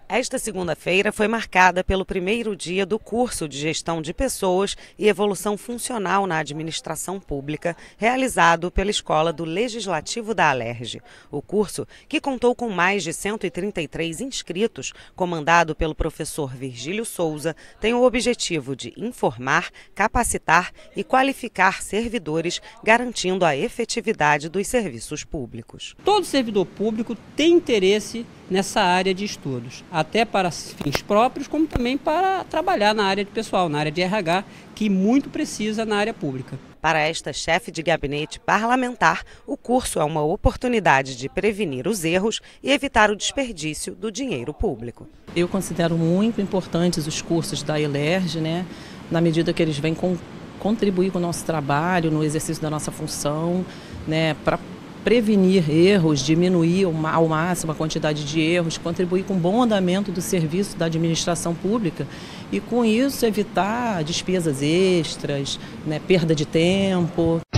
Esta segunda-feira foi marcada pelo primeiro dia do curso de Gestão de Pessoas e Evolução Funcional na Administração Pública, realizado pela Escola do Legislativo da Alerj. O curso, que contou com mais de 133 inscritos, comandado pelo professor Virgílio Souza, tem o objetivo de informar, capacitar e qualificar servidores, garantindo a efetividade dos serviços públicos. Todo servidor público tem interesse nessa área de estudos, até para fins próprios, como também para trabalhar na área de pessoal, na área de RH, que muito precisa na área pública. Para esta chefe de gabinete parlamentar, o curso é uma oportunidade de prevenir os erros e evitar o desperdício do dinheiro público. Eu considero muito importantes os cursos da Alerj, na medida que eles vêm contribuir com o nosso trabalho, no exercício da nossa função, para prevenir erros, diminuir ao máximo a quantidade de erros, contribuir com o bom andamento do serviço da administração pública e, com isso, evitar despesas extras, perda de tempo.